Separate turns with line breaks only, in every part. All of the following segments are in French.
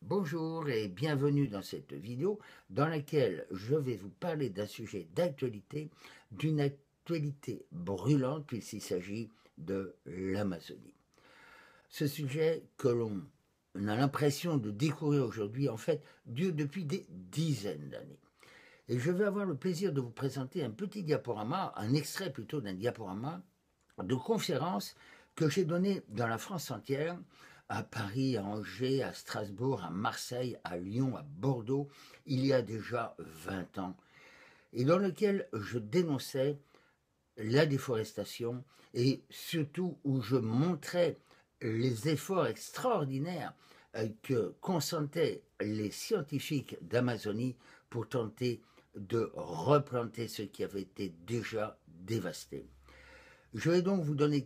Bonjour et bienvenue dans cette vidéo dans laquelle je vais vous parler d'un sujet d'actualité, d'une actualité brûlante puisqu'il s'agit de l'Amazonie. Ce sujet que l'on a l'impression de découvrir aujourd'hui en fait dure depuis des dizaines d'années. Et je vais avoir le plaisir de vous présenter un petit diaporama, un extrait plutôt d'un diaporama de conférences que j'ai données dans la France entière, à Paris, à Angers, à Strasbourg, à Marseille, à Lyon, à Bordeaux, il y a déjà 20 ans, et dans lequel je dénonçais la déforestation et surtout où je montrais les efforts extraordinaires que consentaient les scientifiques d'Amazonie pour tenter de replanter ce qui avait été déjà dévasté. Je vais donc vous donner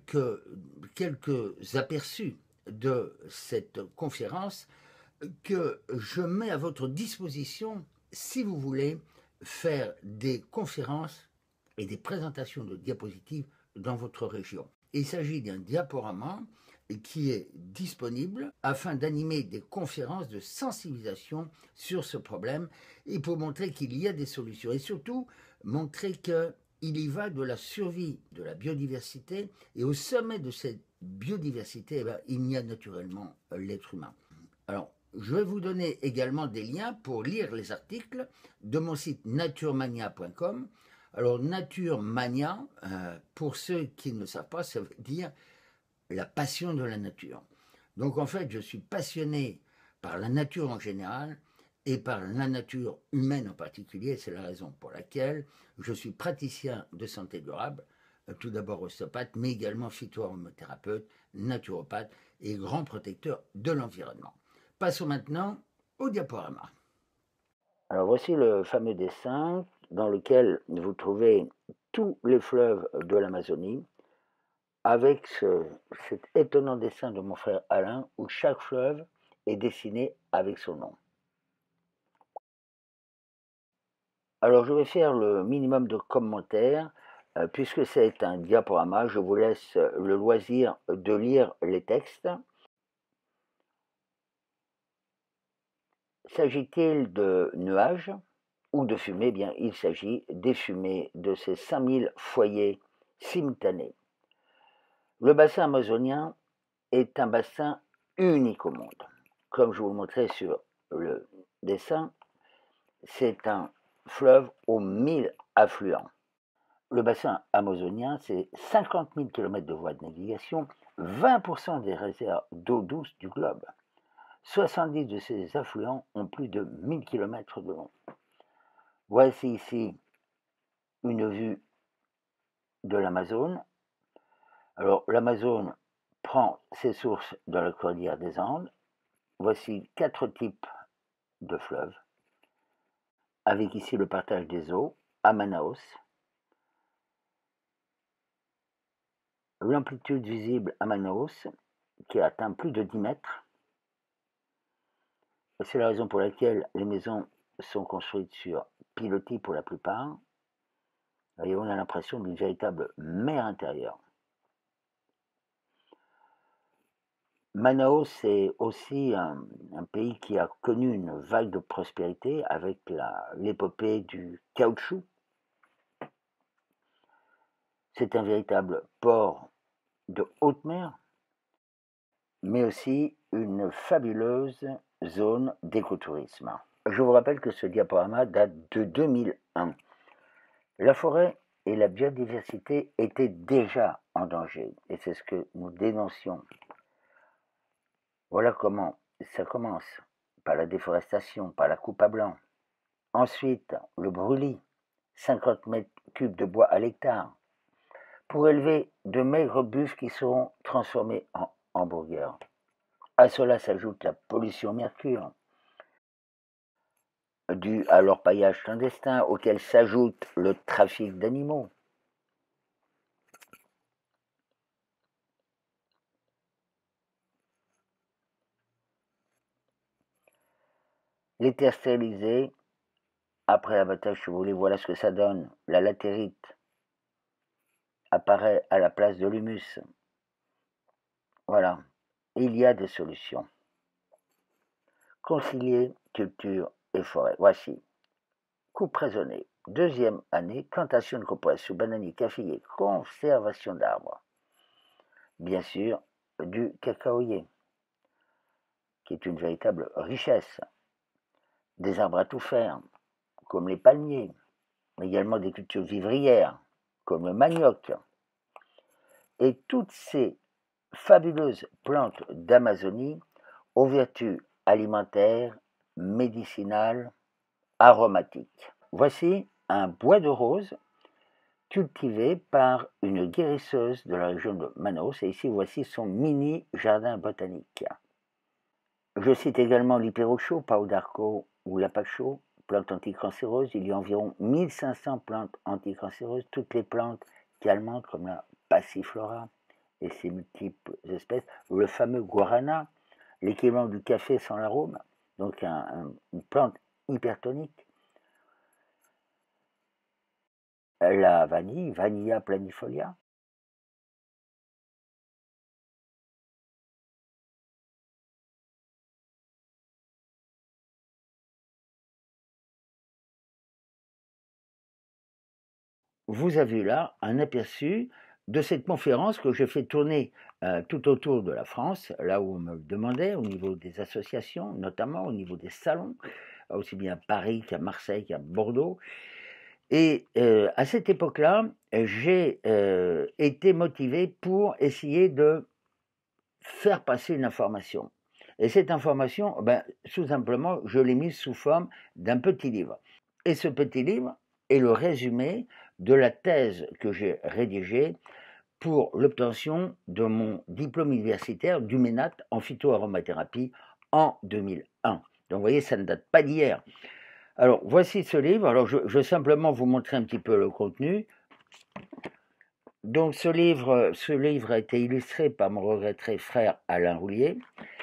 quelques aperçus de cette conférence que je mets à votre disposition si vous voulez faire des conférences et des présentations de diapositives dans votre région. Il s'agit d'un diaporama qui est disponible afin d'animer des conférences de sensibilisation sur ce problème et pour montrer qu'il y a des solutions et surtout montrer qu'il y va de la survie de la biodiversité et au sommet de cette biodiversité, il y a naturellement l'être humain. Alors, je vais vous donner également des liens pour lire les articles de mon site naturemania.com. Alors, Naturemania, pour ceux qui ne savent pas, ça veut dire la passion de la nature. Donc, en fait, je suis passionné par la nature en général et par la nature humaine en particulier. C'est la raison pour laquelle je suis praticien de santé durable, tout d'abord ostéopathe, mais également phytoaromathérapeute, naturopathe et grand protecteur de l'environnement. Passons maintenant au diaporama. Alors voici le fameux dessin dans lequel vous trouvez tous les fleuves de l'Amazonie avec cet étonnant dessin de mon frère Alain où chaque fleuve est dessiné avec son nom. Alors je vais faire le minimum de commentaires puisque c'est un diaporama, je vous laisse le loisir de lire les textes. S'agit-il de nuages ou de fumée? Bien, il s'agit des fumées de ces 5000 foyers simultanés. Le bassin amazonien est un bassin unique au monde. Comme je vous le montrais sur le dessin, c'est un fleuve aux 1000 affluents. Le bassin amazonien, c'est 50 000 km de voies de navigation, 20% des réserves d'eau douce du globe. 70 de ces affluents ont plus de 1000 km de long. Voici ici une vue de l'Amazone. Alors l'Amazone prend ses sources dans la cordillère des Andes. Voici 4 types de fleuves, avec ici le partage des eaux à Manaus. L'amplitude visible à Manaus qui atteint plus de 10 mètres. C'est la raison pour laquelle les maisons sont construites sur pilotis pour la plupart. Et on a l'impression d'une véritable mer intérieure. Manaus, c'est aussi un pays qui a connu une vague de prospérité avec l'épopée du caoutchouc. C'est un véritable port de haute mer, mais aussi une fabuleuse zone d'écotourisme. Je vous rappelle que ce diaporama date de 2001. La forêt et la biodiversité étaient déjà en danger, et c'est ce que nous dénoncions. Voilà comment ça commence, par la déforestation, par la coupe à blanc. Ensuite, le brûlis, 50 mètres cubes de bois à l'hectare, pour élever de maigres buffles qui seront transformés en hamburgers. À cela s'ajoute la pollution au mercure, due à l'orpaillage clandestin, auquel s'ajoute le trafic d'animaux. Les terres stérilisées, après l'abattage, si vous voulez, voilà ce que ça donne. La latérite apparaît à la place de l'humus. Voilà, il y a des solutions. concilier culture et forêt. Voici. Coupe raisonnée. Deuxième année, plantation de copains sous bananier, caféier, conservation d'arbres. Bien sûr, du cacaoyer, qui est une véritable richesse. Des arbres à tout faire, comme les palmiers, également des cultures vivrières, comme le manioc. Et toutes ces fabuleuses plantes d'Amazonie aux vertus alimentaires, médicinales, aromatiques. Voici un bois de rose cultivé par une guérisseuse de la région de Manaus. Et ici, voici son mini jardin botanique. Je cite également l'hyperocho, pau d'arco ou l'apacho, plante anticancéreuse. Il y a environ 1500 plantes anticancéreuses, toutes les plantes calmantes comme la passiflora et ses multiples espèces. Le fameux guarana, l'équivalent du café sans l'arôme, donc une plante hypertonique. La vanille, Vanilla planifolia. Vous avez là un aperçu de cette conférence que j'ai fait tourner tout autour de la France, là où on me demandait, au niveau des associations, notamment au niveau des salons, aussi bien à Paris qu'à Marseille qu'à Bordeaux. Et à cette époque-là, j'ai été motivé pour essayer de faire passer une information. Et cette information, tout simplement, je l'ai mise sous forme d'un petit livre. Et ce petit livre est le résumé de la thèse que j'ai rédigée pour l'obtention de mon diplôme universitaire du MENAT en phytoaromathérapie en 2001. Donc vous voyez, ça ne date pas d'hier. Alors voici ce livre. Alors je vais simplement vous montrer un petit peu le contenu. Donc ce livre a été illustré par mon regretté frère Alain Roulier,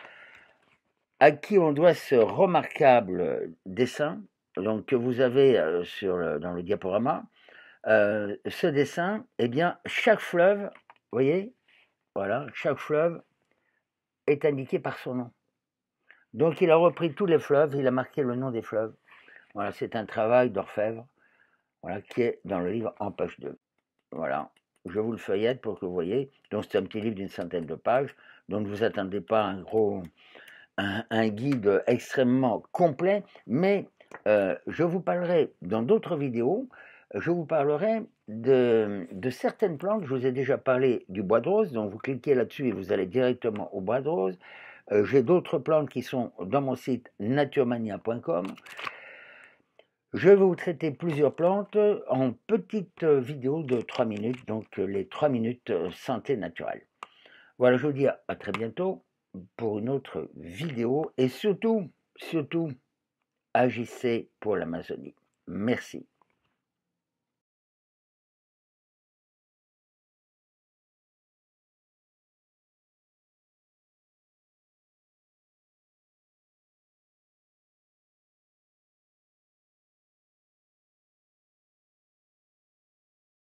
à qui on doit ce remarquable dessin donc, que vous avez dans le diaporama. Ce dessin, eh bien, chaque fleuve, vous voyez, voilà, chaque fleuve est indiqué par son nom. Donc il a repris tous les fleuves, il a marqué le nom des fleuves. Voilà, c'est un travail d'orfèvre, voilà, qui est dans le livre en page 2. Voilà, je vous le feuillette pour que vous voyez. Donc c'est un petit livre d'une centaine de pages, donc ne vous attendez pas à un guide extrêmement complet, mais je vous parlerai dans d'autres vidéos, je vous parlerai de certaines plantes. Je vous ai déjà parlé du bois de rose, donc vous cliquez là-dessus et vous allez directement au bois de rose. J'ai d'autres plantes qui sont dans mon site naturemania.com. Je vais vous traiter plusieurs plantes en petites vidéos de 3 minutes, donc les 3 minutes santé naturelle. Voilà, je vous dis à très bientôt pour une autre vidéo et surtout, agissez pour l'Amazonie. Merci.